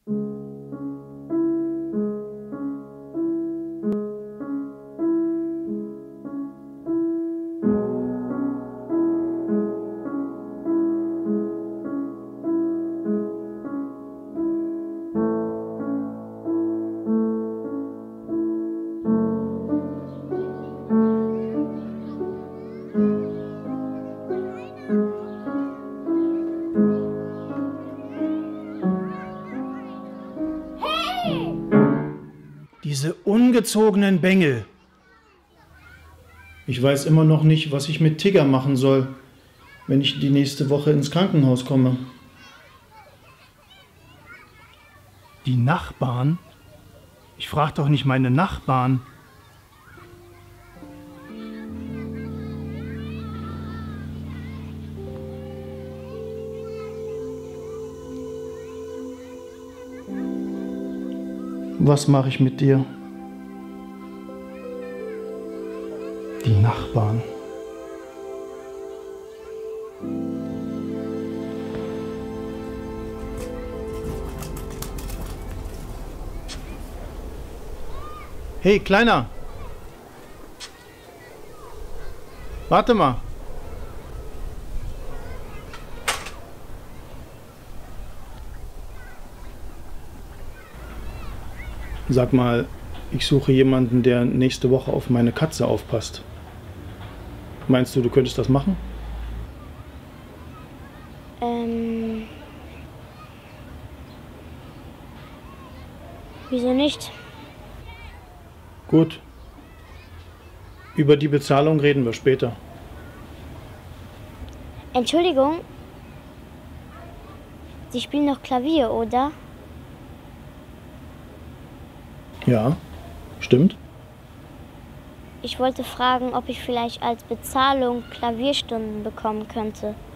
Diese ungezogenen Bengel. Ich weiß immer noch nicht, was ich mit Tigger machen soll, wenn ich die nächste Woche ins Krankenhaus komme. Die Nachbarn? Ich frage doch nicht meine Nachbarn. Was mache ich mit dir? Die Nachbarn. Hey, Kleiner! Warte mal! Sag mal, ich suche jemanden, der nächste Woche auf meine Katze aufpasst. Meinst du könntest das machen? Wieso nicht? Gut. Über die Bezahlung reden wir später. Entschuldigung, Sie spielen doch Klavier, oder? Ja, stimmt. Ich wollte fragen, ob ich vielleicht als Bezahlung Klavierstunden bekommen könnte.